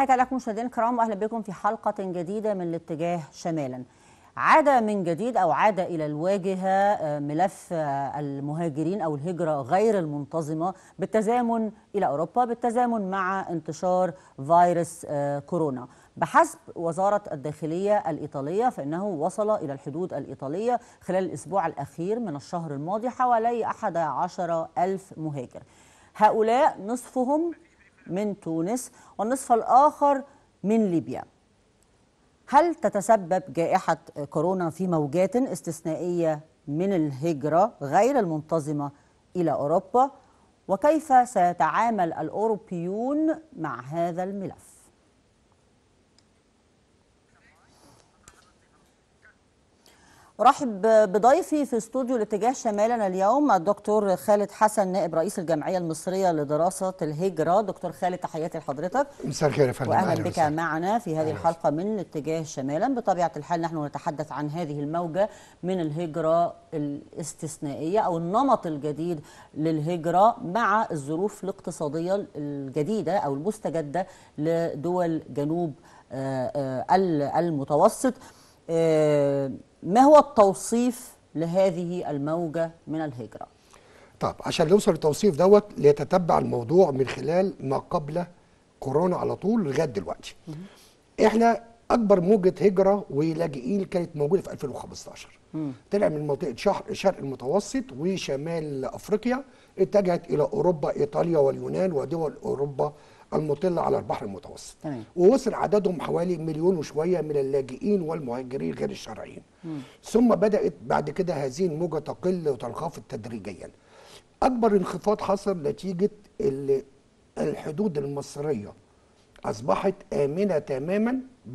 تحياتي لكم مشاهدينا الكرام، واهلا بكم في حلقه جديده من الاتجاه شمالا. عاد من جديد او عاد الى الواجهه ملف المهاجرين او الهجره غير المنتظمه بالتزامن الى اوروبا بالتزامن مع انتشار فيروس كورونا. بحسب وزاره الداخليه الايطاليه فانه وصل الى الحدود الايطاليه خلال الاسبوع الاخير من الشهر الماضي حوالي 11,000 مهاجر. هؤلاء نصفهم من تونس والنصف الآخر من ليبيا. هل تتسبب جائحة كورونا في موجات استثنائية من الهجرة غير المنتظمة إلى أوروبا؟ وكيف سيتعامل الأوروبيون مع هذا الملف؟ أرحب بضيفي في استوديو الاتجاه شمالا اليوم الدكتور خالد حسن نائب رئيس الجمعية المصرية لدراسة الهجرة. دكتور خالد، تحياتي لحضرتك. مساء الخير يا فندم، واهلا بك معنا في هذه الحلقة من الاتجاه شمالا. بطبيعة الحال نحن نتحدث عن هذه الموجة من الهجرة الاستثنائية أو النمط الجديد للهجرة مع الظروف الاقتصادية الجديدة أو المستجدة لدول جنوب المتوسط. ما هو التوصيف لهذه الموجة من الهجرة؟ طب عشان نوصل للتوصيف دوت ليتتبع الموضوع من خلال ما قبل كورونا على طول لغايه دلوقتي. احنا اكبر موجة هجرة ولاجئين كانت موجودة في 2015. طلع من منطقة شرق المتوسط وشمال افريقيا، اتجهت الى اوروبا، ايطاليا واليونان ودول اوروبا المطلة على البحر المتوسط. ووصل عددهم حوالي 1,000,000 وشوية من اللاجئين والمهاجرين غير الشرعيين. ثم بدأت بعد كده هذه الموجة تقل وتنخفض تدريجيا. أكبر انخفاض حصل نتيجة الحدود المصرية أصبحت آمنة تماما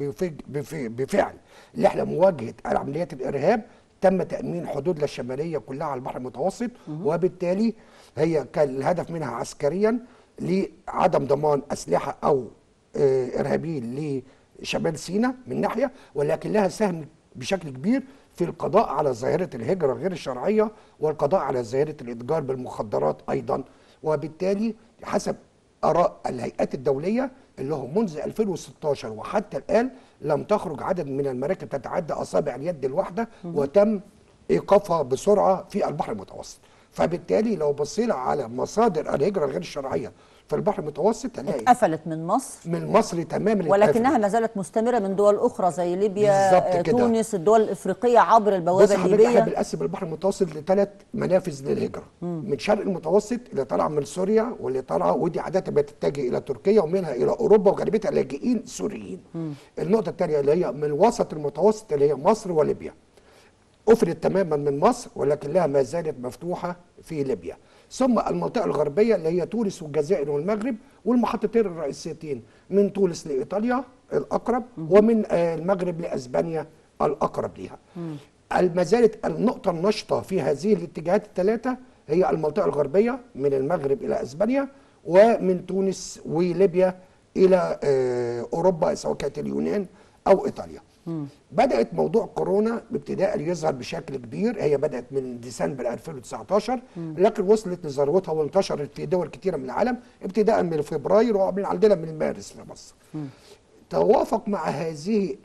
بفعل اللي مواجهة عمليات الإرهاب. تم تأمين حدودنا الشمالية كلها على البحر المتوسط، وبالتالي هي كان الهدف منها عسكريا لعدم ضمان أسلحة أو إرهابيين لشمال سيناء من ناحية، ولكن لها سهم بشكل كبير في القضاء على ظاهرة الهجرة غير الشرعية والقضاء على ظاهرة الإتجار بالمخدرات أيضا. وبالتالي حسب آراء الهيئات الدولية اللي هو منذ 2016 وحتى الآن لم تخرج عدد من المراكب تتعدى أصابع اليد الواحدة، وتم إيقافها بسرعة في البحر المتوسط. فبالتالي لو بصينا على مصادر الهجرة غير الشرعية في البحر المتوسط هنلاقي اتقفلت من مصر، من مصر تماما، ولكنها ما زالت مستمرة من دول أخرى زي ليبيا، تونس، الدول الإفريقية عبر البوابة الليبية. احنا بنقسم البحر المتوسط ل3 منافذ للهجرة. من شرق المتوسط اللي طالعة من سوريا واللي طالعة ودي عادة بتتجه إلى تركيا ومنها إلى أوروبا وغالبيتها لاجئين سوريين. النقطة الثانية اللي هي من وسط المتوسط اللي هي مصر وليبيا، قفلت تماما من مصر ولكن لها ما زالت مفتوحة في ليبيا. ثم المنطقة الغربية اللي هي تونس والجزائر والمغرب، والمحطتين الرئيسيتين من تونس لإيطاليا الأقرب ومن المغرب لأسبانيا الأقرب لها. ما زالت النقطة النشطة في هذه الاتجاهات الثلاثة هي المنطقة الغربية من المغرب إلى أسبانيا، ومن تونس وليبيا إلى أوروبا سواء كانت اليونان أو إيطاليا. بدأت موضوع كورونا ابتداء يظهر بشكل كبير. هي بدأت من ديسمبر 2019، لكن وصلت لذروتها وانتشرت في دول كثيرة من العالم ابتداء من فبراير ومن عندنا من مارس في مصر. توافق مع هذه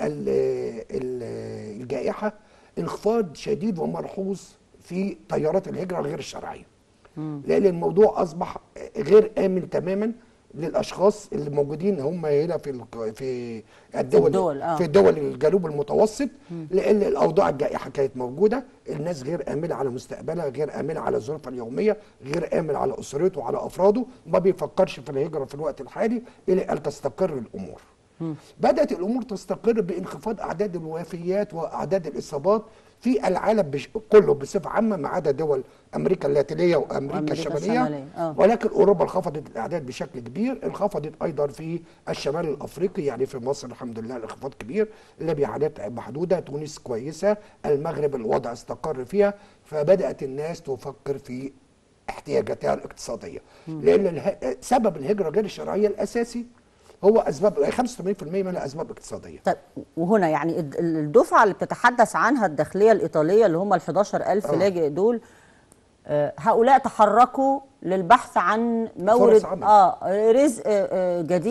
الجائحة انخفاض شديد وملحوظ في تيارات الهجرة غير الشرعية، لأن الموضوع أصبح غير آمن تماما للاشخاص اللي موجودين هم هنا في دول الجنوب المتوسط، لان الاوضاع الجائحه كانت موجوده. الناس غير امنه على مستقبلها، غير امنه على ظروفها اليوميه، غير امن على اسرته وعلى افراده، ما بيفكرش في الهجره في الوقت الحالي الى ان تستقر الامور. بدات الامور تستقر بانخفاض اعداد الوفيات واعداد الاصابات في العالم كله بصفه عامه ما عدا دول امريكا اللاتينيه وامريكا الشماليه. ولكن اوروبا انخفضت الاعداد بشكل كبير، انخفضت ايضا في الشمال الافريقي، يعني في مصر الحمد لله الانخفاض كبير، ليبيا عادات محدوده، تونس كويسه، المغرب الوضع استقر فيها. فبدات الناس تفكر في احتياجاتها الاقتصاديه، لان سبب الهجره غير الشرعيه الاساسي هو اسباب 85% منها اسباب اقتصاديه. طيب وهنا يعني الدفعه اللي بتتحدث عنها الداخليه الايطاليه اللي هم ال 11,000 لاجئ دول، هؤلاء تحركوا للبحث عن مورد رزق جديد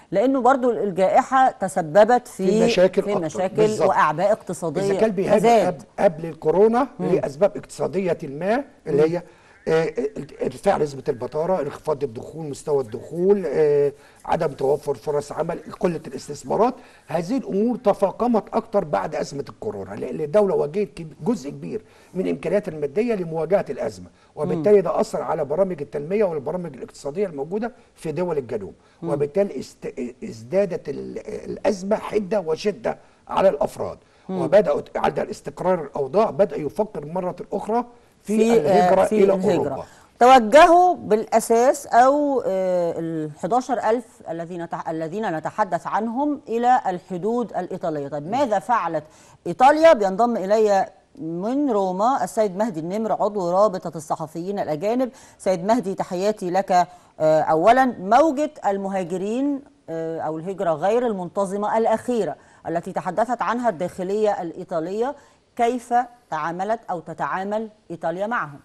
لانه برضو الجائحه تسببت في مشاكل واعباء اقتصاديه. اذا كان بيهاجر قبل الكورونا لاسباب اقتصاديه ما اللي هي ارتفاع نسبه البطاله، انخفاض الدخول، مستوى الدخول، عدم توفر فرص عمل، قله الاستثمارات، هذه الامور تفاقمت اكثر بعد ازمه الكورونا، لان الدوله وجهت جزء كبير من الامكانيات الماديه لمواجهه الازمه، وبالتالي ده اثر على برامج التنميه والبرامج الاقتصاديه الموجوده في دول الجنوب، وبالتالي ازدادت الازمه حده وشده على الافراد، وبداوا عند الاستقرار الاوضاع بدا يفكر مره اخرى في الهجرة إلى أوروبا. توجهوا بالأساس أو ال 11,000 الذين نتحدث عنهم إلى الحدود الإيطالية. طيب ماذا فعلت إيطاليا؟ بينضم إلي من روما السيد مهدي النمر، عضو رابطة الصحفيين الأجانب. سيد مهدي، تحياتي لك. أولا، موجة المهاجرين أو الهجرة غير المنتظمة الأخيرة التي تحدثت عنها الداخلية الإيطالية، كيف تعاملت أو تتعامل إيطاليا معهم؟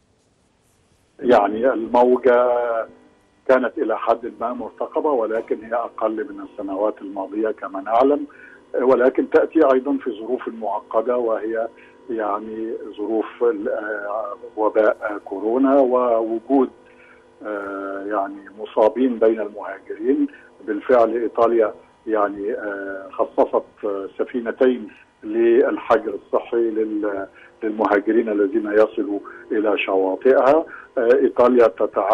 يعني الموجة كانت إلى حد ما مرتقبة، ولكن هي أقل من السنوات الماضية كما نعلم، ولكن تأتي أيضا في ظروف معقدة، وهي يعني ظروف وباء كورونا ووجود يعني مصابين بين المهاجرين. بالفعل إيطاليا يعني خصصت سفينتين للحجر الصحي للمهاجرين الذين يصلوا إلى شواطئها. إيطاليا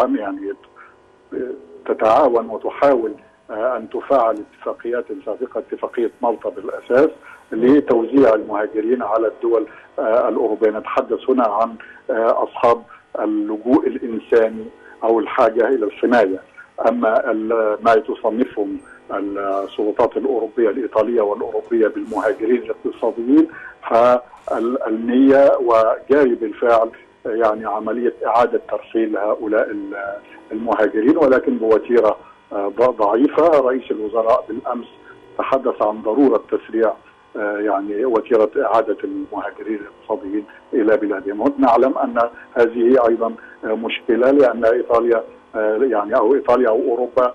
تتعاون وتحاول أن تفعل اتفاقيات سابقة، اتفاقية مالطا بالأساس، لتوزيع المهاجرين على الدول الأوروبية. نتحدث هنا عن أصحاب اللجوء الإنساني أو الحاجة إلى الحماية. أما ما تصنفهم السلطات الأوروبية الإيطالية والأوروبية بالمهاجرين الاقتصاديين، فالنية وجاري بالفعل يعني عملية إعادة ترحيل هؤلاء المهاجرين، ولكن بوتيرة ضعيفة. رئيس الوزراء بالأمس تحدث عن ضرورة تسريع يعني وتيرة إعادة المهاجرين الاقتصاديين إلى بلادهم. نعلم أن هذه أيضا مشكلة، لأن إيطاليا يعني أو إيطاليا أو أوروبا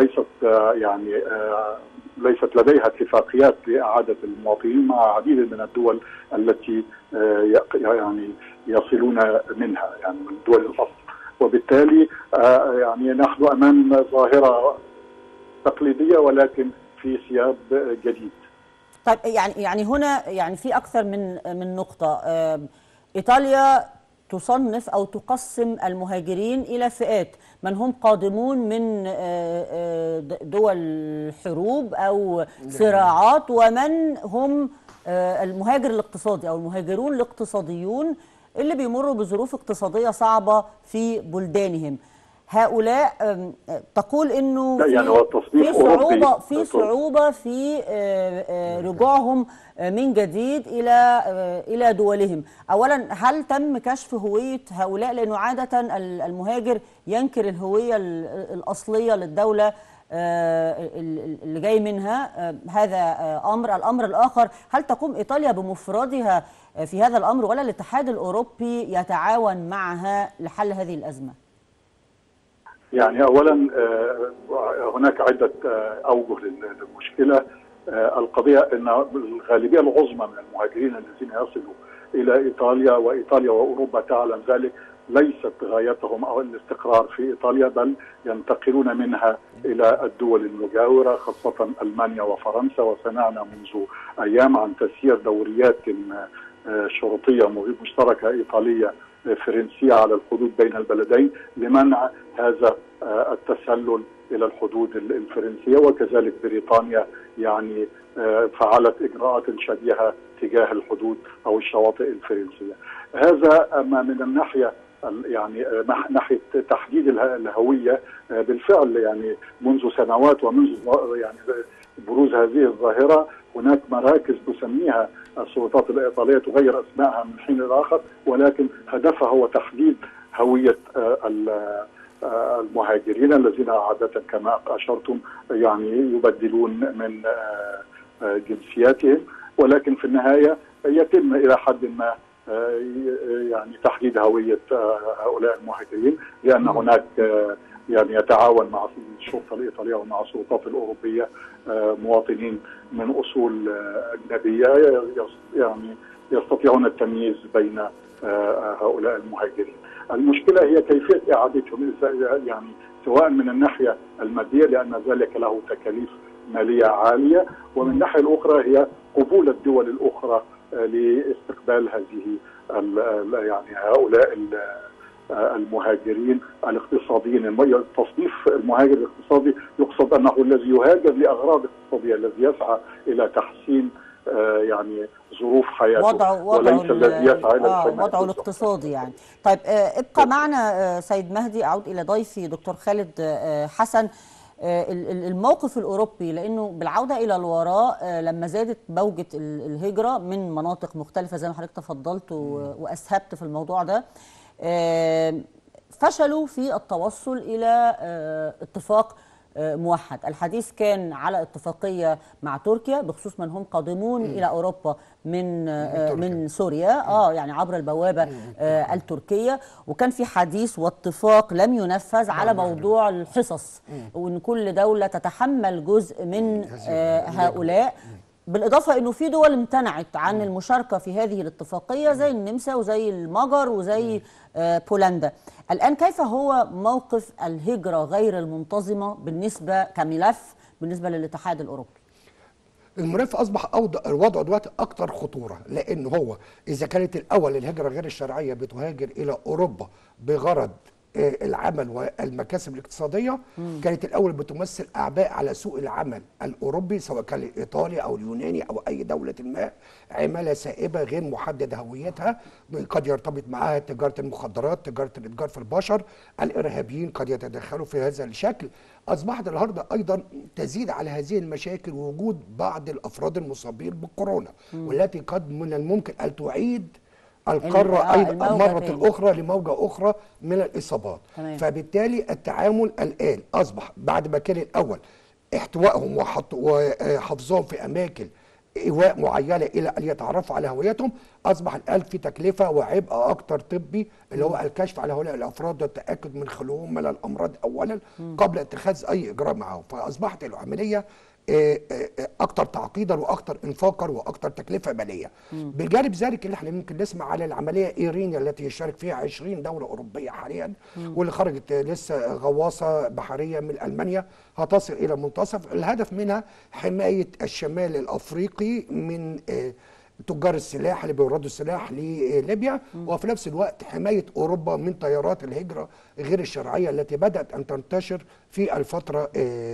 ليست لديها اتفاقيات لإعادة المواطنين مع عديد من الدول التي يعني يصلون منها، يعني من دول الأصل. وبالتالي يعني نحن أمام ظاهرة تقليدية ولكن في سياق جديد. طيب يعني هنا يعني في أكثر من نقطة. إيطاليا تصنف أو تقسم المهاجرين إلى فئات: من هم قادمون من دول حروب أو صراعات، ومن هم المهاجر الاقتصادي أو المهاجرون الاقتصاديون اللي بيمروا بظروف اقتصادية صعبة في بلدانهم. هؤلاء تقول انه في صعوبة في رجوعهم من جديد الى دولهم. اولا، هل تم كشف هوية هؤلاء؟ لانه عادة المهاجر ينكر الهوية الاصلية للدولة اللي جاي منها. هذا الامر الاخر، هل تقوم ايطاليا بمفردها في هذا الامر، ولا الاتحاد الاوروبي يتعاون معها لحل هذه الازمة؟ يعني أولا هناك عدة أوجه للمشكلة. القضية أن الغالبية العظمى من المهاجرين الذين يصلوا إلى إيطاليا، وإيطاليا وأوروبا تعلم ذلك، ليست غايتهم أو الاستقرار في إيطاليا، بل ينتقلون منها إلى الدول المجاورة، خاصة ألمانيا وفرنسا. وسمعنا منذ أيام عن تسيير دوريات شرطية مشتركة إيطالية فرنسية على الحدود بين البلدين لمنع هذا التسلل إلى الحدود الفرنسية. وكذلك بريطانيا يعني فعلت إجراءات شبيهة تجاه الحدود أو الشواطئ الفرنسية. هذا أما من الناحية يعني ناحية تحديد الهوية. بالفعل يعني منذ سنوات ومنذ يعني بروز هذه الظاهرة هناك مراكز تسميها السلطات الإيطالية، تغير أسمائها من حين لآخر، ولكن هدفها هو تحديد هوية المهاجرين الذين عادة كما أشرتم يعني يبدلون من جنسياتهم. ولكن في النهاية يتم إلى حد ما يعني تحديد هوية هؤلاء المهاجرين، لأن هناك يعني يتعاون مع الشرطه الايطاليه ومع السلطات الاوروبيه مواطنين من اصول اجنبيه يعني يستطيعون التمييز بين هؤلاء المهاجرين. المشكله هي كيفيه اعادتهم، يعني سواء من الناحيه الماديه لان ذلك له تكاليف ماليه عاليه، ومن الناحيه الاخرى هي قبول الدول الاخرى لاستقبال هذه يعني هؤلاء المهاجرين الاقتصاديين. تصنيف المهاجر الاقتصادي يقصد انه الذي يهاجر لاغراض اقتصاديه، الذي يسعى الى تحسين يعني ظروف حياته وليس الذي يسعى الى وضعه الاقتصادي يعني. طيب ابقى معنا سيد مهدي، اعود الى ضيفي دكتور خالد حسن. الموقف الأوروبي، لأنه بالعودة إلى الوراء لما زادت موجة الهجرة من مناطق مختلفة زي ما حضرتك تفضلت وأسهبت في الموضوع ده، فشلوا في التوصل إلى اتفاق موحد. الحديث كان على اتفاقية مع تركيا بخصوص من هم قادمون إلى أوروبا من سوريا، يعني عبر البوابة التركية، وكان في حديث واتفاق لم ينفذ على موضوع الحصص، وأن كل دولة تتحمل جزء من هؤلاء، بالإضافة أنه في دول امتنعت عن المشاركة في هذه الاتفاقية زي النمسا وزي المجر وزي بولندا. الآن كيف هو موقف الهجرة غير المنتظمة بالنسبة كملف بالنسبة للاتحاد الأوروبي؟ الملف أصبح الوضع دلوقتي أكثر خطورة، لأن هو إذا كانت الأول الهجرة غير الشرعية بتهاجر إلى أوروبا بغرض العمل والمكاسب الاقتصادية، كانت الأول بتمثل أعباء على سوق العمل الأوروبي، سواء كان الإيطالي أو اليوناني أو أي دولة ما، عمالة سائبة غير محدد هويتها، قد يرتبط معها تجارة المخدرات، تجارة الإتجار في البشر، الإرهابيين قد يتدخلوا في هذا الشكل. أصبحت النهارده أيضا تزيد على هذه المشاكل وجود بعض الأفراد المصابين بالكورونا، والتي قد من الممكن أن تعيد القارة أيضا مرة أخرى لموجة أخرى من الإصابات. فبالتالي التعامل الآن أصبح بعد ما كان الأول احتوائهم وحفظهم في أماكن إيواء معينة إلى أن يتعرفوا على هويتهم، أصبح الآن في تكلفة وعبء أكثر طبي، اللي هو الكشف على هؤلاء الأفراد والتأكد من خلوهم من الأمراض أولا قبل اتخاذ أي إجراء معهم. فأصبحت العملية اكثر تعقيدا واكثر انفاقا واكثر تكلفه ماليه. بجانب ذلك اللي احنا ممكن نسمع على العمليه ايرينيا التي يشارك فيها 20 دوله اوروبيه حاليا، واللي خرجت لسه غواصه بحريه من المانيا هتصل الى منتصف. الهدف منها حمايه الشمال الافريقي من تجار السلاح اللي بيوردوا السلاح لليبيا، وفي نفس الوقت حمايه اوروبا من تيارات الهجره غير الشرعيه التي بدات ان تنتشر في الفتره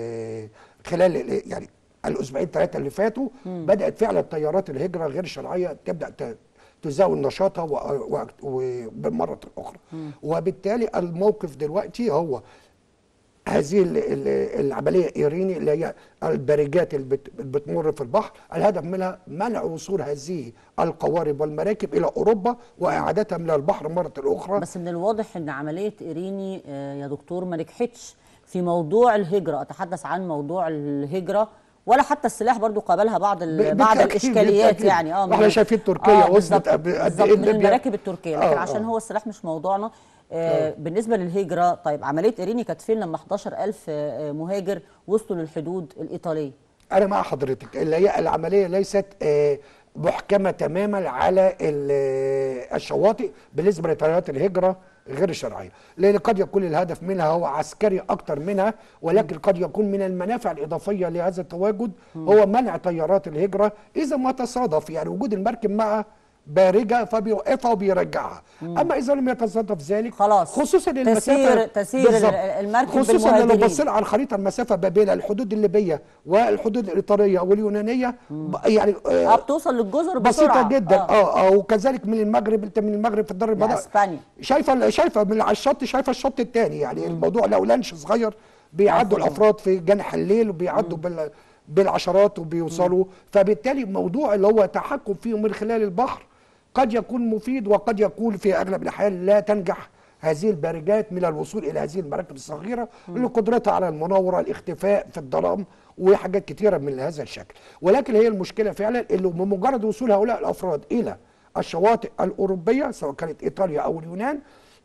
خلال يعني الاسبوعين ثلاثه اللي فاتوا. بدات فعلا تيارات الهجره غير الشرعيه تبدا تزاول نشاطها وبالمره اخرى. وبالتالي الموقف دلوقتي هو هذه العمليه ايريني اللي هي البارجات اللي بتمر في البحر، الهدف منها منع وصول هذه القوارب والمراكب الى اوروبا واعادتها من البحر مره اخرى. بس من الواضح ان عمليه ايريني يا دكتور ما نجحتش في موضوع الهجره، اتحدث عن موضوع الهجره، ولا حتى السلاح برضو قابلها بعض الاشكاليات يعني. احنا شايفين تركيا وصلت قد ايه من المراكب التركيه، لكن عشان هو السلاح مش موضوعنا. بالنسبه للهجره، طيب عمليه ايريني كانت فين لما 11,000 مهاجر وصلوا للحدود الايطاليه؟ انا مع حضرتك، اللي هي العمليه ليست محكمه تماما على الشواطئ بالنسبه لتيارات الهجره غير الشرعيه، لان قد يكون الهدف منها هو عسكري اكثر منها، ولكن قد يكون من المنافع الاضافيه لهذا التواجد هو منع تيارات الهجره اذا ما تصادف يعني وجود المركب مع بارجه فبيوقفها وبيرجعها. اما اذا لم يتصادف ذلك خلاص، خصوصا المسافه تسير المركب خصوصا لو بصينا على الخريطه المسافه ما بين الحدود الليبيه والحدود الايطاليه واليونانيه يعني بتوصل للجزر بسيطه جدا. وكذلك من المغرب، انت من المغرب في الدار البيضاء اسبانيا شايفه من على الشط، شايفه الشط الثاني يعني. الموضوع لو لانش صغير بيعدوا الافراد في جنح الليل وبيعدوا بالعشرات وبيوصلوا. فبالتالي الموضوع اللي هو تحكم فيه من خلال البحر قد يكون مفيد، وقد يكون في اغلب الاحيان لا تنجح هذه البارجات من الوصول الى هذه المراكب الصغيره اللي قدرتها على المناوره، الاختفاء في الظلام وحاجات كثيره من هذا الشكل. ولكن هي المشكله فعلا اللي بمجرد وصول هؤلاء الافراد الى الشواطئ الاوروبيه سواء كانت ايطاليا او اليونان،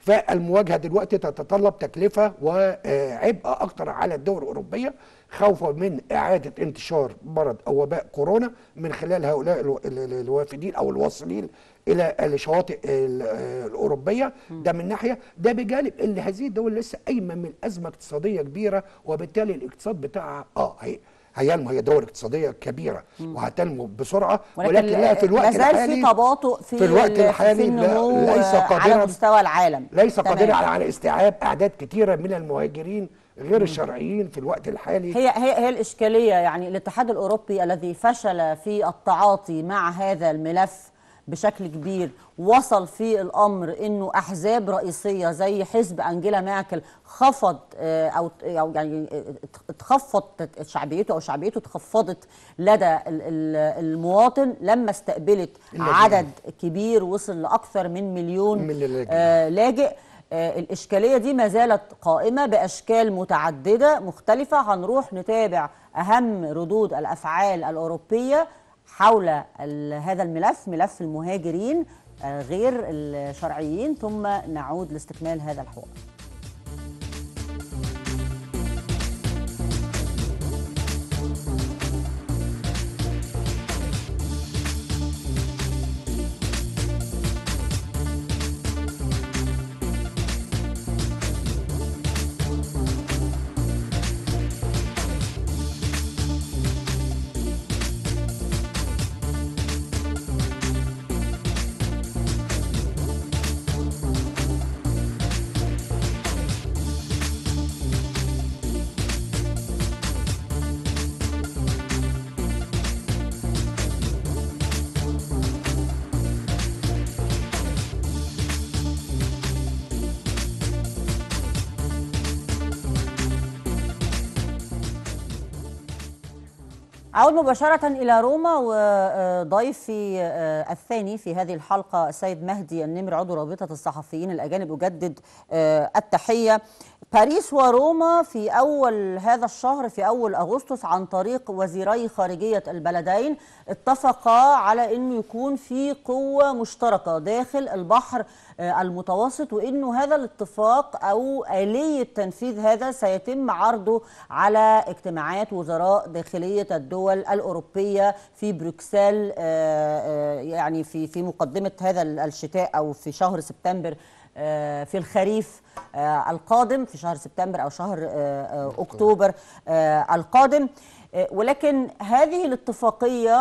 فالمواجهه دلوقتي تتطلب تكلفه وعبء اكتر على الدول الاوروبيه، خوفا من اعاده انتشار مرض او وباء كورونا من خلال هؤلاء الوافدين او الواصلين الى الشواطئ الاوروبيه. ده من ناحيه، ده بجانب ان هذه الدول لسه قايمه من ازمه اقتصاديه كبيره، وبالتالي الاقتصاد بتاعها هينمو، هي دول اقتصاديه كبيره وهتنمو بسرعه، ولكن لا في الوقت الحالي في تباطؤ في الوقت الحالي النمو ليس قادرا على مستوى العالم، ليس قادرا على استيعاب اعداد كثيره من المهاجرين غير الشرعيين في الوقت الحالي. هي الاشكاليه. يعني الاتحاد الاوروبي الذي فشل في التعاطي مع هذا الملف بشكل كبير، وصل في الامر انه احزاب رئيسيه زي حزب انجيلا ميركل خفض او يعني اتخفضت شعبيته، او شعبيته اتخفضت لدى المواطن لما استقبلت عدد كبير وصل لاكثر من مليون لاجئ. الإشكالية دي ما زالت قائمة بأشكال متعددة مختلفة. هنروح نتابع أهم ردود الأفعال الأوروبية حول هذا الملف، ملف المهاجرين غير الشرعيين، ثم نعود لاستكمال هذا الحوار. أعود مباشرة إلى روما، وضيفي الثاني في هذه الحلقة السيد مهدي النمر عضو رابطة الصحفيين الأجانب. أجدد التحية. باريس وروما في أول هذا الشهر، في أول أغسطس، عن طريق وزيري خارجية البلدين اتفقا على أنه يكون في قوة مشتركة داخل البحر المتوسط، وأنه هذا الاتفاق أو آلية تنفيذ هذا سيتم عرضه على اجتماعات وزراء داخلية الدول الأوروبية في بروكسل، يعني في مقدمة هذا الشتاء أو في شهر سبتمبر، في الخريف القادم، في شهر سبتمبر أو شهر أكتوبر القادم. ولكن هذه الاتفاقية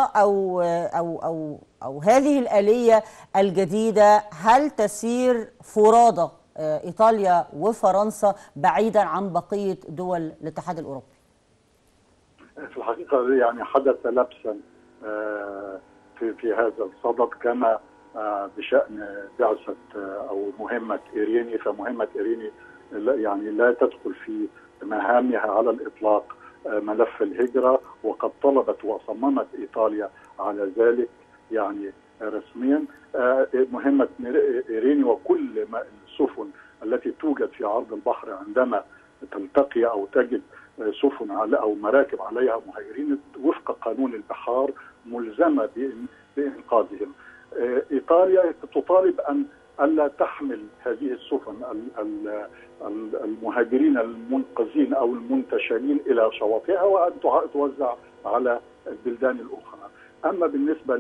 أو هذه الآلية الجديدة هل تسير فرادى إيطاليا وفرنسا بعيدا عن بقية دول الاتحاد الأوروبي؟ في الحقيقة يعني حدث لبسا في هذا الصدد، كما بشأن بعثة أو مهمة إيريني. فمهمة إيريني يعني لا تدخل في مهامها على الإطلاق ملف الهجرة، وقد طلبت وصممت إيطاليا على ذلك يعني رسميا. مهمة إيريني وكل السفن التي توجد في عرض البحر عندما تلتقي أو تجد سفن أو مراكب عليها مهاجرين وفق قانون البحار ملزمة بإنقاذهم. إيطاليا تطالب أن ألا تحمل هذه السفن المهاجرين المنقذين أو المنتشلين إلى شواطئها، وأن توزع على البلدان الأخرى. أما بالنسبة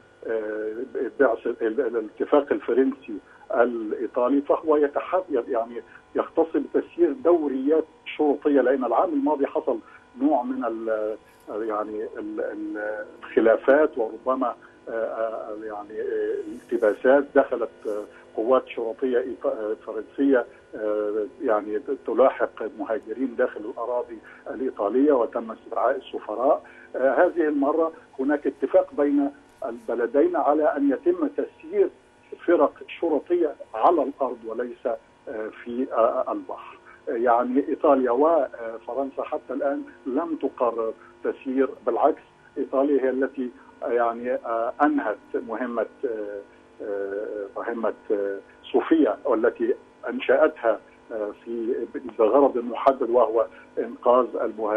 للاتفاق الفرنسي الإيطالي فهو يعني يختص بتسيير دوريات شرطية، لأن العام الماضي حصل نوع من يعني الخلافات وربما يعني التباسات. دخلت قوات شرطية فرنسية يعني تلاحق مهاجرين داخل الأراضي الإيطالية، وتم استدعاء السفراء. هذه المرة هناك اتفاق بين البلدين على أن يتم تسيير فرق شرطية على الأرض وليس في البحر. يعني إيطاليا وفرنسا حتى الآن لم تقرر تسيير، بالعكس إيطاليا هي التي يعني أنهت مهمة صوفيا، والتي أنشأتها بغرض محدد، وهو إنقاذ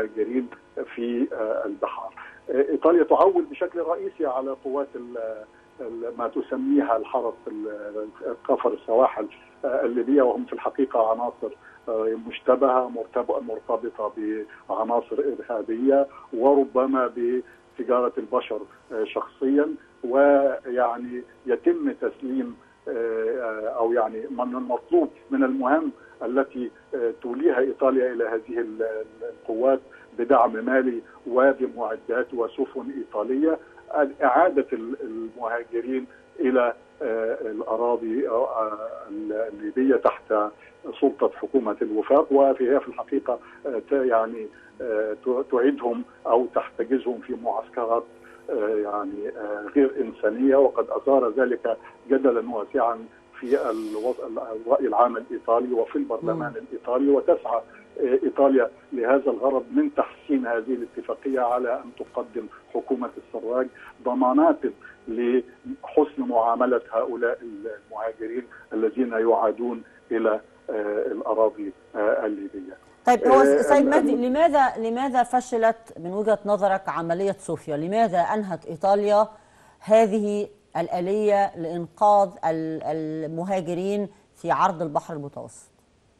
المهاجرين في البحار. إيطاليا تعول بشكل رئيسي على قوات ما تسميها الحرس كفر السواحل الليبية، وهم في الحقيقة عناصر مشتبهة مرتبطة بعناصر إرهابية وربما بتجارة البشر شخصيا، ويعني يتم تسليم أو يعني من المطلوب من المهام التي توليها إيطاليا إلى هذه القوات بدعم مالي وبمعدات وسفن إيطالية، إعادة المهاجرين إلى الأراضي الليبية تحت سلطة حكومة الوفاق، وهي في الحقيقة يعني تعيدهم أو تحتجزهم في معسكرات يعني غير إنسانية، وقد أثار ذلك جدلا واسعا في الرأي العام الإيطالي وفي البرلمان الإيطالي، وتسعى إيطاليا لهذا الغرض من تحسين هذه الاتفاقية على أن تقدم حكومة السراج ضمانات لحسن معاملة هؤلاء المهاجرين الذين يعادون إلى الأراضي الليبية. طيب هو سيد مجدي، لماذا فشلت من وجهة نظرك عملية صوفيا؟ لماذا أنهت إيطاليا هذه الآلية لإنقاذ المهاجرين في عرض البحر المتوسط؟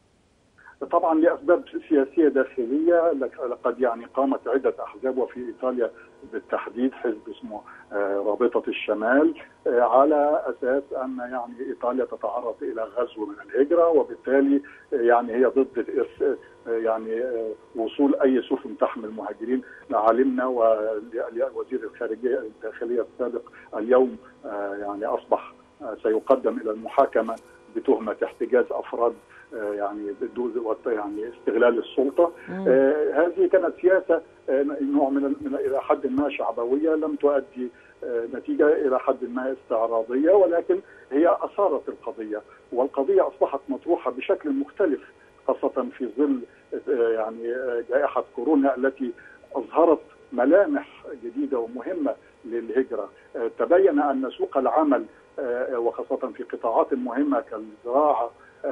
طبعا لأسباب سياسية داخلية. لقد يعني قامت عدة أحزاب وفي إيطاليا بالتحديد حزب اسمه رابطة الشمال على أساس أن يعني إيطاليا تتعرض إلى غزو من الهجرة، وبالتالي يعني هي ضد يعني وصول أي سفن تحمل مهاجرين. علمنا ووزير الخارجية الداخلية السابق اليوم يعني أصبح سيقدم إلى المحاكمة بتهمة احتجاز أفراد يعني يعني استغلال السلطة. هذه كانت سياسة نوع من إلى حد ما شعبوية لم تؤدي نتيجة إلى حد ما استعراضية، ولكن هي أثارت القضية، والقضية أصبحت مطروحة بشكل مختلف خاصة في ظل يعني جائحة كورونا التي أظهرت ملامح جديدة ومهمة للهجرة. تبين أن سوق العمل وخاصة في قطاعات مهمة كالزراعة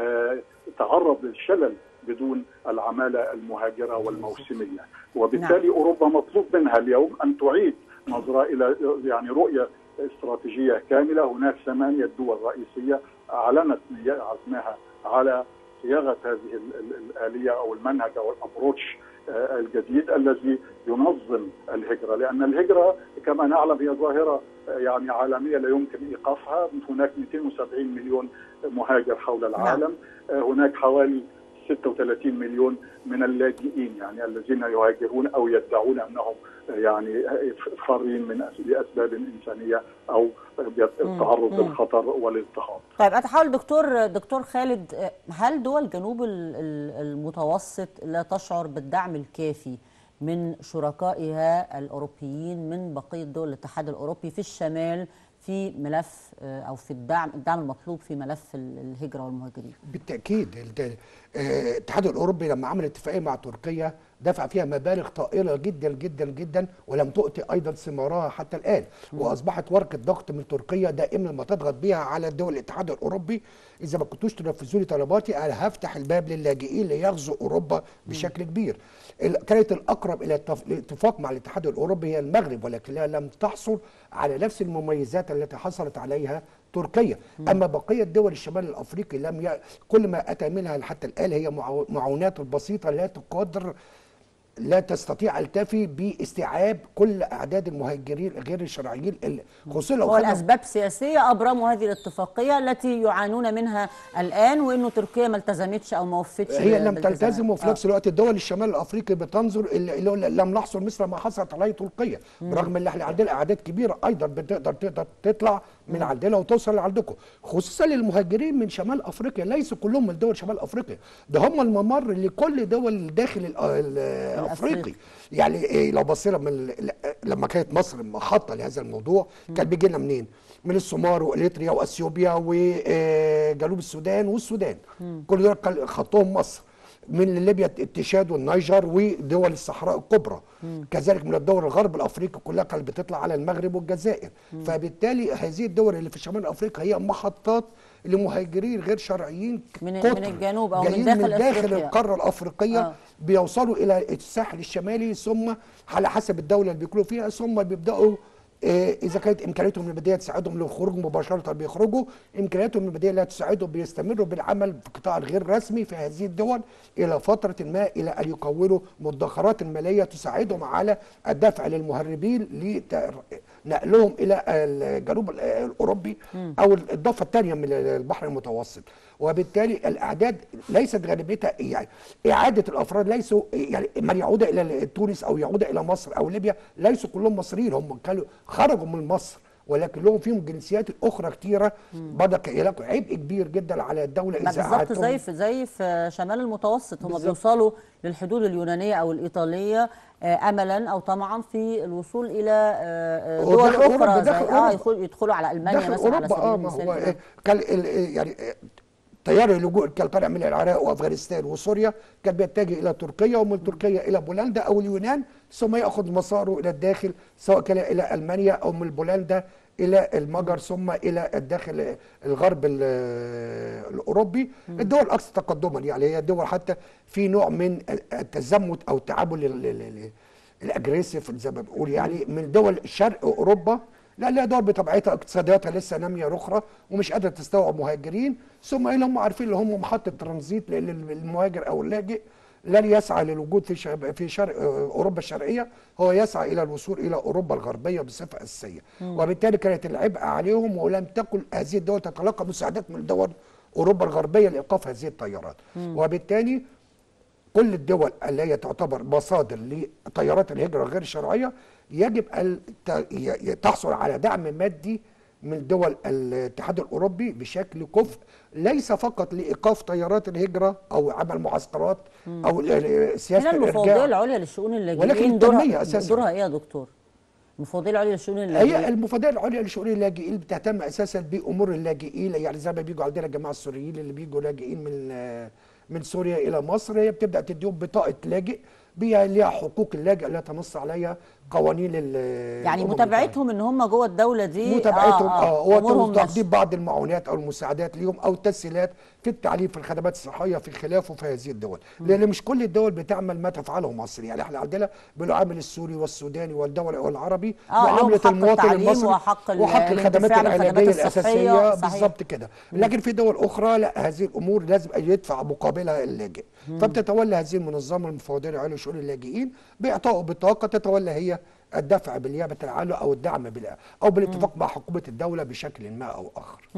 تعرض للشلل بدون العمالة المهاجرة والموسمية، وبالتالي أوروبا مطلوب منها اليوم أن تعيد نظرة إلى يعني رؤية استراتيجية كاملة. هناك 8 دول رئيسية أعلنت عزمها على صياغة هذه الآلية أو المنهج أو الأبروتش الجديد الذي ينظم الهجرة، لأن الهجرة كما نعلم هي ظاهرة يعني عالمية لا يمكن إيقافها. هناك 270 مليون مهاجر حول العالم، هناك حوالي 36 مليون من اللاجئين يعني الذين يهاجرون أو يدعون أنهم يعني فارين لأسباب إنسانية أو التعرض للخطر والاضطهاد. طيب أتحاول دكتور خالد، هل دول جنوب المتوسط لا تشعر بالدعم الكافي من شركائها الأوروبيين من بقية دول الاتحاد الأوروبي في الشمال في ملف أو في الدعم المطلوب في ملف الهجرة والمهاجرين؟ بالتأكيد الاتحاد الأوروبي لما عمل اتفاقية مع تركيا دفع فيها مبالغ طائلة جدا جدا جدا، ولم تؤتي أيضا ثمارها حتى الآن، وأصبحت ورقة ضغط من تركيا دائما ما تضغط بها على دول الاتحاد الأوروبي: إذا ما كنتوش تنفذوا لي طلباتي أنا هفتح الباب للاجئين ليغزوا أوروبا بشكل كبير. كانت الأقرب إلى الاتفاق مع الاتحاد الأوروبي هي المغرب، ولكنها لم تحصل على نفس المميزات التي حصلت عليها تركيا. أما بقية دول الشمال الأفريقي كل ما أتى منها حتى الآن هي معونات بسيطة لا تستطيع أن تفي باستيعاب كل أعداد المهاجرين غير الشرعيين. خصوصا هو الأسباب سياسية أبرموا هذه الاتفاقية التي يعانون منها الآن، وإنه تركيا ما التزمتش أو ما وفتش. هي لم تلتزم، وفي نفس الوقت الدول الشمال الأفريقي بتنظر لم نحصل مثل ما حصلت عليه تركيا، برغم ان احنا عندنا أعداد كبيرة أيضا تقدر تطلع من عندنا وتوصل لعندكم، خصوصا للمهاجرين من شمال أفريقيا. ليس كلهم من دول شمال أفريقيا، ده هم الممر لكل دول الداخل الأفريقي. يعني لو بصينا لما كانت مصر محطة لهذا الموضوع كان بيجي لنا منين؟ من الصومال وإريتريا وأثيوبيا وجنوب السودان والسودان، كل دول خطهم مصر. من ليبيا التشاد والنيجر ودول الصحراء الكبرى، كذلك من الدول الغرب الافريقي كلها كانت بتطلع على المغرب والجزائر. فبالتالي هذه الدول اللي في شمال افريقيا هي محطات لمهاجرين غير شرعيين من الجنوب او من داخل القاره الافريقيه، بيوصلوا الى الساحل الشمالي، ثم على حسب الدوله اللي بيكونوا فيها ثم بيبداوا اذا كانت امكانياتهم الماديه تساعدهم للخروج مباشره بيخرجوا، امكانياتهم الماديه لا تساعدهم بيستمروا بالعمل في القطاع الغير رسمي في هذه الدول الى فتره ما، الى ان يكونوا مدخرات ماليه تساعدهم على الدفع للمهربين لنقلهم الى الجنوب الاوروبي او الضفه الثانيه من البحر المتوسط. وبالتالي الاعداد ليست غالبيتها يعني اعاده الافراد ليسوا يعني من يعود الى تونس او يعود الى مصر او ليبيا ليسوا كلهم مصريين، هم كانوا خرجوا من مصر ولكن لهم فيهم جنسيات اخرى كتيره بدأ يلاقوا عبء كبير جدا على الدوله ما اذا بالظبط أعدتهم. زي في شمال المتوسط هم بالظبط. بيوصلوا للحدود اليونانيه او الايطاليه املا او طمعا في الوصول الى دول وداخل أوروبا، اخرى، داخل زي أوروبا. يدخلوا على المانيا داخل مثلا على اوروبا. سبيل ما المثال هو كان يعني تيار اللجوء اللي كان طالع من العراق وافغانستان وسوريا كان بيتجه الى تركيا، ومن تركيا الى بولندا او اليونان، ثم ياخذ مساره الى الداخل سواء كان الى المانيا او من بولندا الى المجر ثم الى الداخل الغرب الاوروبي. الدول الاكثر تقدما يعني هي الدول حتى في نوع من التزمت او التعامل الاجريسيف زي ما بنقول يعني من دول شرق اوروبا، لا دول بطبيعتها اقتصادياتها لسه ناميه رخره ومش قادره تستوعب مهاجرين، ثم اللي هم عارفين اللي هم محطه ترانزيت للمهاجر او اللاجئ لن يسعى للوجود في شرق اوروبا الشرقيه، هو يسعى الى الوصول الى اوروبا الغربيه بصفه اساسيه. وبالتالي كانت العبء عليهم، ولم تكن هذه الدول تتلقى مساعدات من دول اوروبا الغربيه لايقاف هذه الطيارات. وبالتالي كل الدول اللي هي تعتبر مصادر لطيارات الهجره غير الشرعيه يجب ان تحصل على دعم مادي من دول الاتحاد الاوروبي بشكل كفء، ليس فقط لايقاف طيارات الهجره او عمل معسكرات او سياسه هنا المفوضيه الارجاع، العليا للشؤون ولكن اللاجئين التنميه اساسا. دورها ايه يا دكتور؟ المفوضيه العليا للشؤون اللاجئين هي المفوضيه العليا لشؤون اللاجئين بتهتم اساسا بامور اللاجئين، يعني زي ما بيجوا عندنا الجماعه السوريين اللي بيجوا لاجئين من سوريا الى مصر، هي بتبدا تديهم بطاقه لاجئ ليها حقوق اللاجئ اللي تنص عليها قوانين يعني متابعتهم ان هم جوه الدوله دي، متابعتهم امورهم وتقديم بعض المعونات او المساعدات ليهم او التسهيلات في التعليم في الخدمات الصحيه في خلافه في هذه الدول، لان مش كل الدول بتعمل ما تفعله مصر، يعني احنا عندنا بنعامل السوري والسوداني والدول والعربي معامله المواطن المصري وحق الخدمات العلاجيه الاساسيه بالظبط كده. لكن في دول اخرى لا، هذه الامور لازم يدفع مقابلها اللاجئ، فبتتولى هذه المنظمه المفوضيه العليا لشؤون اللاجئين باعطائه بطاقه تتولى هي الدفع بالنيابه العامه او الدعم او بالاتفاق مع حكومه الدوله بشكل ما او اخر.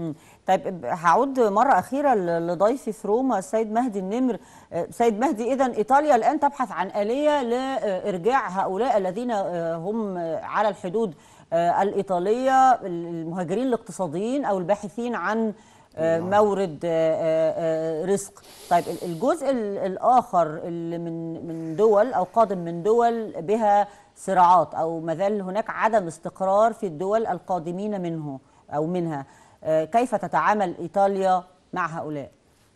طيب هعود مره اخيره لضيفي في روما السيد مهدي النمر. سيد مهدي، اذا ايطاليا الان تبحث عن اليه لارجاع هؤلاء الذين هم على الحدود الايطاليه، المهاجرين الاقتصاديين او الباحثين عن مورد رزق. طيب الجزء الآخر اللي من دول أو قادم من دول بها صراعات أو ما زال هناك عدم استقرار في الدول القادمين منه أو منها، كيف تتعامل إيطاليا مع هؤلاء؟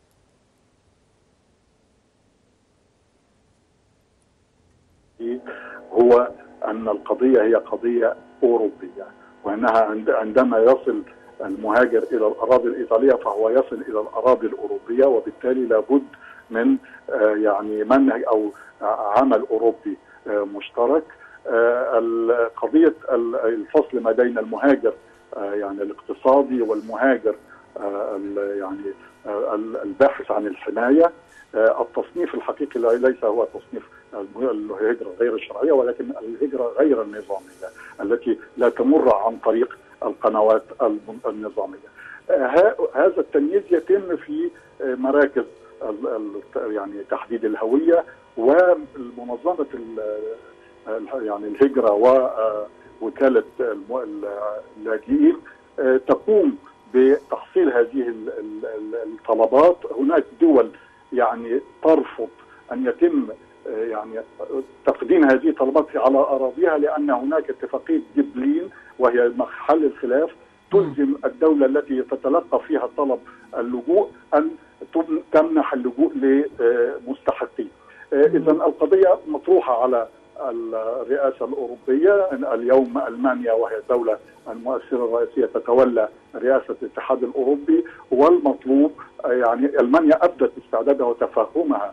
هو أن القضية هي قضية أوروبية، وأنها عندما يصل المهاجر إلى الأراضي الإيطالية فهو يصل إلى الأراضي الأوروبية، وبالتالي لابد من يعني منهج أو عمل أوروبي مشترك. قضية الفصل ما بين المهاجر يعني الاقتصادي والمهاجر يعني الباحث عن الحماية، التصنيف الحقيقي ليس هو تصنيف الهجرة غير الشرعية، ولكن الهجرة غير النظامية التي لا تمر عن طريق القنوات النظامية. هذا التمييز يتم في مراكز يعني تحديد الهوية، ومنظمة يعني الهجرة ووكالة اللاجئين تقوم بتحصيل هذه الطلبات. هناك دول يعني ترفض أن يتم يعني تقديم هذه الطلبات على أراضيها، لأن هناك اتفاقية دبلين وهي محل الخلاف تلزم الدولة التي تتلقى فيها طلب اللجوء أن تمنح اللجوء لمستحقيه. إذن القضية مطروحة على الرئاسة الأوروبية. اليوم ألمانيا وهي الدولة المؤثرة الرئيسية تتولى رئاسة الاتحاد الأوروبي، والمطلوب يعني ألمانيا أبدت استعدادها وتفهمها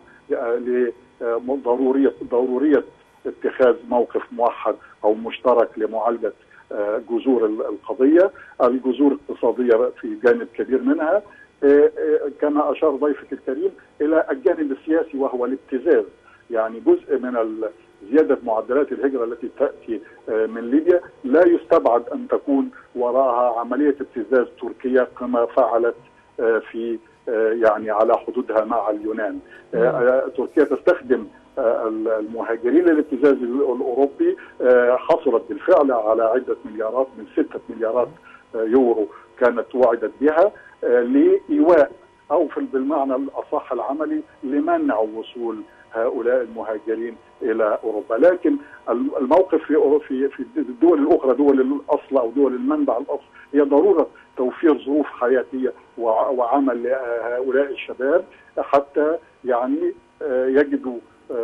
لضرورية اتخاذ موقف موحد أو مشترك لمعالجة جذور القضيه. الجذور الاقتصاديه في جانب كبير منها، كما اشار ضيفك الكريم الى الجانب السياسي وهو الابتزاز. يعني جزء من زياده معدلات الهجره التي تاتي من ليبيا لا يستبعد ان تكون وراءها عمليه ابتزاز تركيا كما فعلت في يعني على حدودها مع اليونان. تركيا تستخدم المهاجرين للابتزاز الاوروبي، حصلت بالفعل على عده مليارات من 6 مليارات يورو كانت وعدت بها لايواء او بالمعنى الاصح العملي لمنع وصول هؤلاء المهاجرين الى اوروبا. لكن الموقف في الدول الاخرى، دول الاصل او دول المنبع الاصل، هي ضروره توفير ظروف حياتيه وعمل لهؤلاء الشباب حتى يعني يجدوا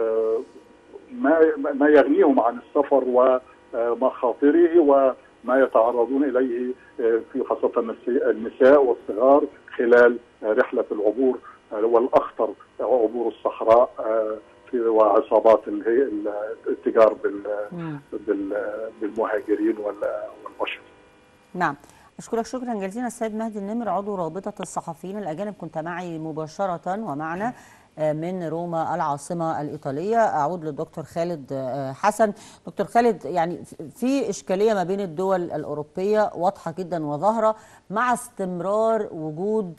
ما يغنيهم عن السفر ومخاطره وما يتعرضون اليه، في خاصه النساء والصغار خلال رحله العبور، والاخطر عبور الصحراء وعصابات الاتجار بالمهاجرين والبشر. نعم، أشكرك شكرا جزيلا السيد مهدي النمر، عضو رابطة الصحفيين الأجانب، كنت معي مباشرة ومعنا من روما العاصمة الإيطالية. أعود للدكتور خالد حسن. دكتور خالد، يعني في إشكالية ما بين الدول الأوروبية واضحة جدا وظاهرة مع استمرار وجود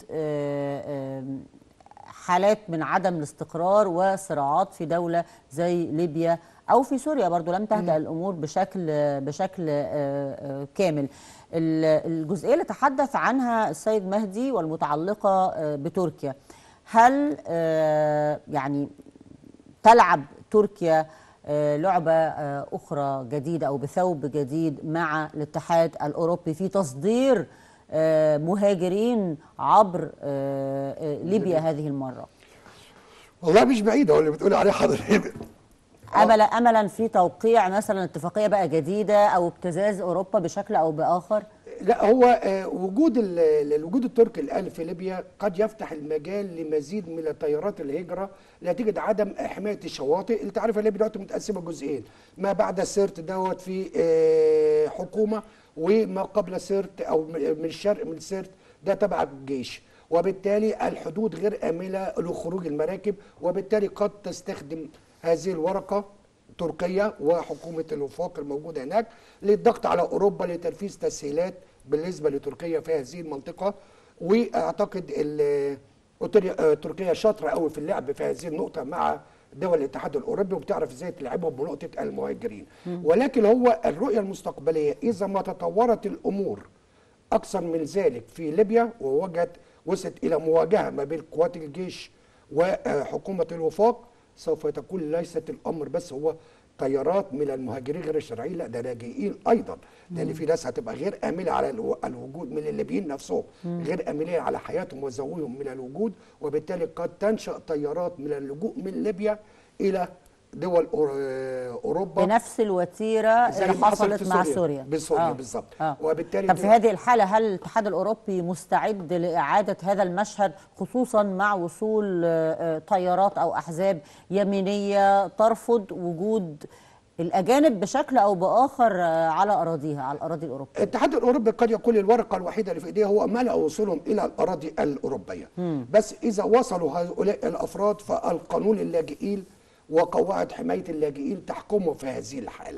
حالات من عدم الاستقرار وصراعات في دولة زي ليبيا أو في سوريا برضو لم تهدأ الأمور بشكل كامل. الجزئية اللي تحدث عنها السيد مهدي والمتعلقة بتركيا، هل يعني تلعب تركيا لعبة أخرى جديدة أو بثوب جديد مع الاتحاد الأوروبي في تصدير مهاجرين عبر ليبيا هذه المرة؟ والله مش بعيدة اللي بتقول عليه حضرتك. أملا في توقيع مثلا اتفاقية بقى جديدة أو ابتزاز أوروبا بشكل أو بآخر؟ لا، هو الوجود التركي الآن في ليبيا قد يفتح المجال لمزيد من تيارات الهجرة نتيجة عدم حماية الشواطئ. انت عارف ليبيا دلوقتي متقسمة جزئين، ما بعد سيرت دوت في حكومة، وما قبل سيرت او من الشرق من سيرت ده تبع الجيش، وبالتالي الحدود غير آمنة لخروج المراكب، وبالتالي قد تستخدم هذه الورقة تركيا وحكومة الوفاق الموجودة هناك للضغط على أوروبا لتنفيذ تسهيلات بالنسبة لتركيا في هذه المنطقة. وأعتقد تركيا شاطرة قوي في اللعب في هذه النقطة مع دول الاتحاد الأوروبي، وبتعرف ازاي تلعبهم بنقطة المهاجرين. ولكن هو الرؤية المستقبلية إذا ما تطورت الأمور أكثر من ذلك في ليبيا وصلت إلى مواجهة ما بين قوات الجيش وحكومة الوفاق، سوف تكون ليست الامر بس هو طيارات من المهاجرين غير الشرعيين، لا ده لاجئين ايضا، لان في ناس هتبقى غير امنه على الوجود من الليبيين نفسهم، غير امنين على حياتهم وزويهم من الوجود، وبالتالي قد تنشا طيارات من اللجوء من ليبيا الى دول اوروبا بنفس الوتيره اللي حصلت مع سوريا. بسوريا بالظبط. وبالتالي طب في هذه الحاله هل الاتحاد الاوروبي مستعد لاعاده هذا المشهد، خصوصا مع وصول طيارات او احزاب يمينيه ترفض وجود الاجانب بشكل او باخر على اراضيها، على الاراضي الاوروبيه؟ الاتحاد الاوروبي قد يكون الورقه الوحيده اللي في ايديه هو منع وصولهم الى الاراضي الاوروبيه. بس اذا وصلوا هؤلاء الافراد فالقانون اللاجئين وقواعد حمايه اللاجئين تحكمه في هذه الحاله،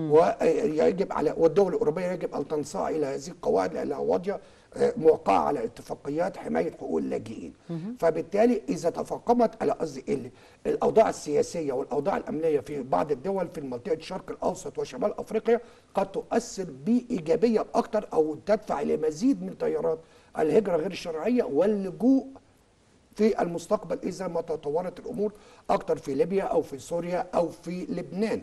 ويجب على والدول الاوروبيه يجب ان تنصاع الى هذه القواعد لانها واضحه موقعه على اتفاقيات حمايه حقوق اللاجئين. فبالتالي اذا تفاقمت على قصدي الاوضاع السياسيه والاوضاع الامنيه في بعض الدول في منطقه الشرق الاوسط وشمال افريقيا قد تؤثر بايجابيه اكثر او تدفع الى مزيد من تيارات الهجره غير الشرعيه واللجوء في المستقبل إذا ما تطورت الأمور أكتر في ليبيا أو في سوريا أو في لبنان.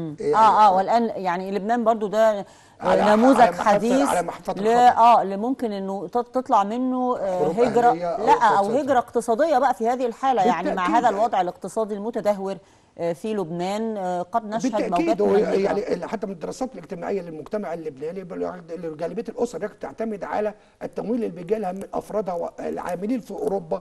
والآن يعني لبنان برضو ده نموذج حديث اللي ممكن إنه تطلع منه هجرة، لا أو هجرة اقتصادية بقى في هذه الحالة، يعني مع هذا الوضع الاقتصادي المتدهور في لبنان قد نشهد موجات من يعني حتى من الدراسات الاجتماعيه للمجتمع اللبناني غالبيه الاسر تعتمد على التمويل اللي بيجي لها من افرادها العاملين في اوروبا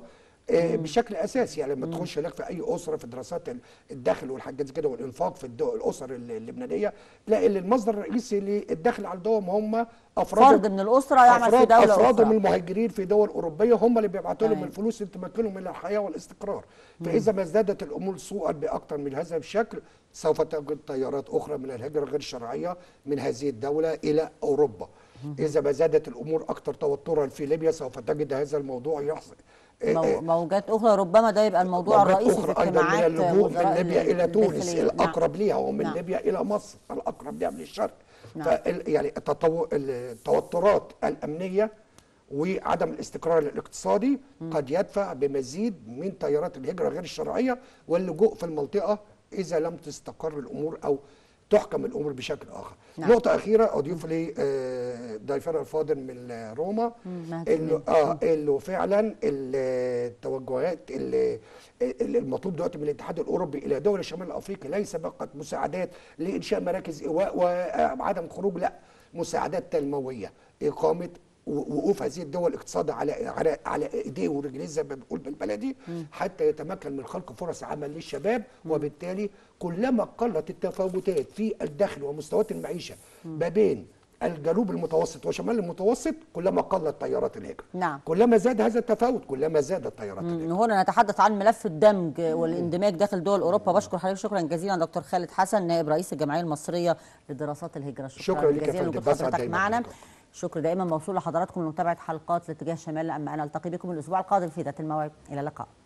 بشكل اساسي. يعني لما تخش هناك في اي اسره في دراسات الدخل والحاجات زي كده والانفاق في الاسر اللبنانيه، تلاقي ان المصدر الرئيسي للدخل عندهم هم فرد من الاسره يعمل في دوله افرادهم اخرى. المهاجرين في دول اوروبيه هم اللي بيبعتوا لهم الفلوس اللي تمكنهم من الحياه والاستقرار. فاذا ما ازدادت الامور سوءا باكثر من هذا الشكل، سوف تجد تيارات اخرى من الهجره غير الشرعيه من هذه الدوله الى اوروبا. اذا ما زادت الامور اكثر توترا في ليبيا، سوف تجد هذا الموضوع يحصل. موجات اخرى، ربما ده يبقى الموضوع الرئيسي في اجتماعات ايضا من اللجوء من ليبيا الى تونس الاقرب ليها، ومن نعم. ليبيا الى مصر الاقرب ليها من الشرق. نعم. يعني التوترات الامنيه وعدم الاستقرار الاقتصادي قد يدفع بمزيد من تيارات الهجره غير الشرعيه واللجوء في المنطقه اذا لم تستقر الامور او تحكم الامور بشكل اخر. نعم. نقطه اخيره اضيف لي ضيفنا الفاضل من روما، اللي فعلا التوجهات المطلوب دلوقتي من الاتحاد الاوروبي الى دول الشمال الافريقي ليس فقط مساعدات لانشاء مراكز ايواء وعدم خروج، لا، مساعدات تنمويه، اقامه وقوف هذه الدول الاقتصاد على ايديه ورجليه زي ما بنقول بالبلدي، حتى يتمكن من خلق فرص عمل للشباب. وبالتالي كلما قلت التفاوتات في الدخل ومستويات المعيشه ما بين الجنوب المتوسط وشمال المتوسط، كلما قلت تيارات الهجره. نعم. كلما زاد هذا التفاوت كلما زادت تيارات الهجره. هنا نتحدث عن ملف الدمج والاندماج داخل دول اوروبا. بشكر حضرتك شكرا جزيلا دكتور خالد حسن، نائب رئيس الجمعيه المصريه لدراسات الهجره. شكرا جزيلا لوجود حضرتك معنا. شكر دائما موصول لحضراتكم لمتابعه حلقات لاتجاه شمال. اما انا التقي بكم الاسبوع القادم في ذات الموعد، الى اللقاء.